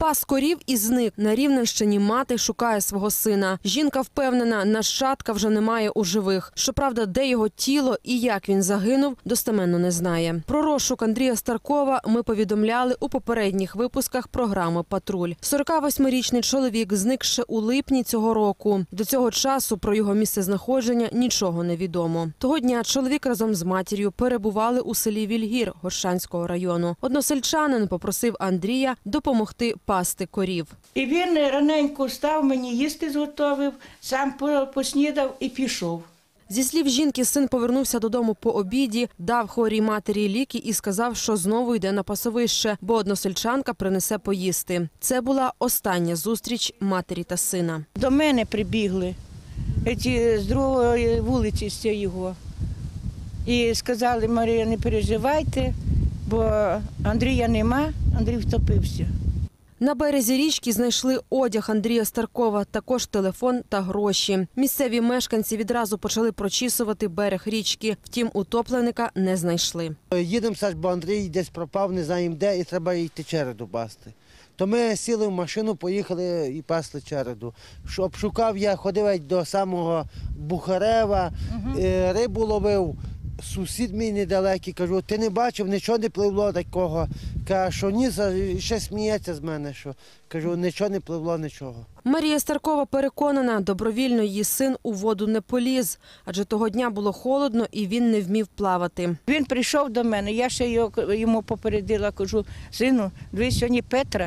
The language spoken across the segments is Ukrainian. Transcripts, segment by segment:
Пас корів і зник. На Рівненщині мати шукає свого сина. Жінка впевнена, нащадка вже немає у живих. Щоправда, де його тіло і як він загинув, достеменно не знає. Про розшук Андрія Старкова ми повідомляли у попередніх випусках програми «Патруль». 48-річний чоловік зник ще у липні цього року. До цього часу про його місцезнаходження нічого не відомо. Того дня чоловік разом з матір'ю перебували у селі Вільгір Горщанського району. Односельчанин попросив Андрія допомогти пасти корів. І він раненько встав, мені їсти зготовив, сам поснідав і пішов. Зі слів жінки, син повернувся додому по обіді, дав хворій матері ліки і сказав, що знову йде на пасовище, бо односельчанка принесе поїсти. Це була остання зустріч матері та сина. До мене прибігли з другої вулиці з його. І сказали: Марія, не переживайте, бо Андрія нема, Андрій втопився. На березі річки знайшли одяг Андрія Старкова, також телефон та гроші. Місцеві мешканці відразу почали прочісувати берег річки, втім утопленика не знайшли. Їдемо, бо Андрій десь пропав, не знаємо де, і треба йти череду пасти. То ми сіли в машину, поїхали і пасли череду. Обшукав я, ходив до самого Бухарева, рибу ловив. Сусід мій недалекий, кажу: ти не бачив, нічого не пливло такого. Каже, що ні, ще сміється з мене, що, кажу, нічого не пливло, нічого. Марія Старкова переконана, добровільно її син у воду не поліз, адже того дня було холодно і він не вмів плавати. Він прийшов до мене, я ще йому попередила, кажу: сину, дивись, сьогодні Петра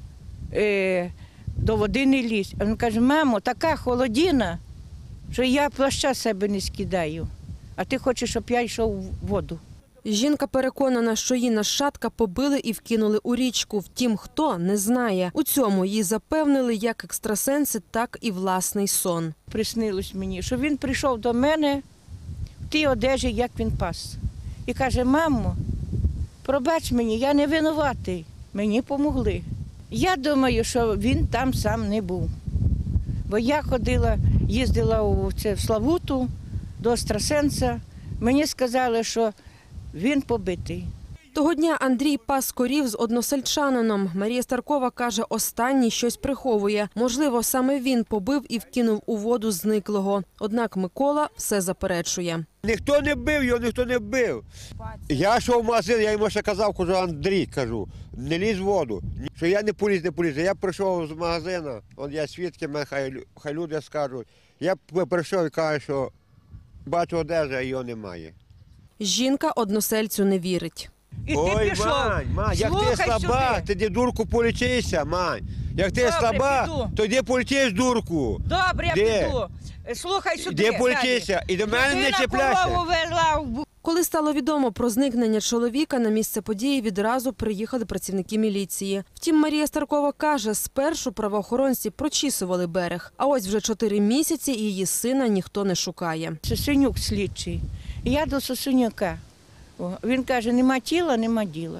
до води не лізь. А він каже: мамо, така холодина, що я плаща з себе не скидаю. А ти хочеш, щоб я йшов в воду? Жінка переконана, що її нащадка побили і вкинули у річку. Втім, хто – не знає. У цьому їй запевнили як екстрасенси, так і власний сон. Приснилось мені, що він прийшов до мене в тій одежі, як він пас. І каже: мамо, пробач мені, я не винуватий, мені помогли. Я думаю, що він там сам не був. Бо я їздила в Славуту, до екстрасенса, мені сказали, що він побитий. Того дня Андрій пас корів з односельчанином. Марія Старкова каже, останній щось приховує. Можливо, саме він побив і вкинув у воду зниклого. Однак Микола все заперечує. Ніхто не бив його, ніхто не бив. Я йшов в магазин, я йому ще казав, кажу: Андрій, кажу, не лізь в воду. Що я не поліз. Я прийшов з магазину, от я свідки, хай люди скажуть. Я прийшов і кажу, що бачу одежу, а його немає. Жінка односельцю не вірить. Ой, Мань, як ти слаба, ти йди дурку полічися, Мань. Як ти слаба, то йди полічись дурку. Добре, я піду. Слухай сюди. Йди полічися і до мене не чіпляйся. Коли стало відомо про зникнення чоловіка, на місце події відразу приїхали працівники міліції. Втім, Марія Старкова каже, спершу правоохоронці прочісували берег, а ось вже 4 місяці її сина ніхто не шукає. Сусенюк слідчий. Я до Сусенюка. Він каже: нема тіла, нема діла.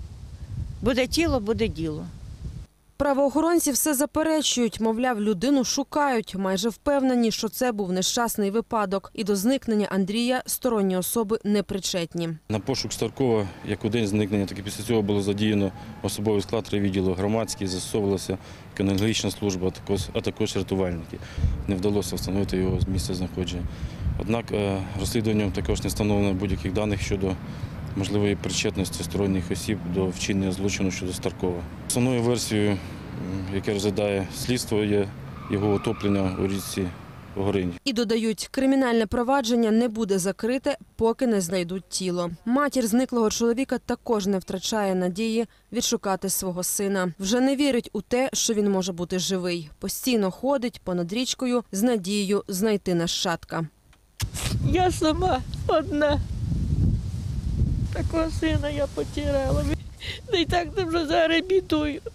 Буде тіло, буде діло. Правоохоронці все заперечують, мовляв, людину шукають. Майже впевнені, що це був нещасний випадок. І до зникнення Андрія сторонні особи не причетні. На пошук Старкова, як у день зникнення, так і після цього було задіяно особовий склад райвідділу громадський, застосовувалася кінологічна служба, а також рятувальники. Не вдалося встановити його місце знаходження. Однак розслідуванням також не встановлено будь-яких даних щодо можливої причетності сторонніх осіб до вчинення злочину щодо Старкова. Основною версією, яке розглядає слідство, є його утоплення у річці Горині. І додають, кримінальне провадження не буде закрите, поки не знайдуть тіло. Матір зниклого чоловіка також не втрачає надії відшукати свого сина. Вже не вірить у те, що він може бути живий. Постійно ходить понад річкою з надією знайти нащадка. Я сама одна. Такого сина я потеряла. Та й так вже зараз бідую.